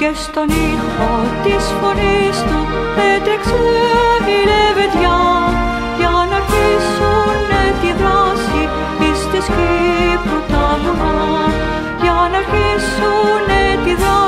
και στον ήχο της φωνής του έτρεξε η λεβεδιά για να αρχίσουνε τη δράση εις της Κύπρου τα βουνά, για να αρχίσουνε τη δράση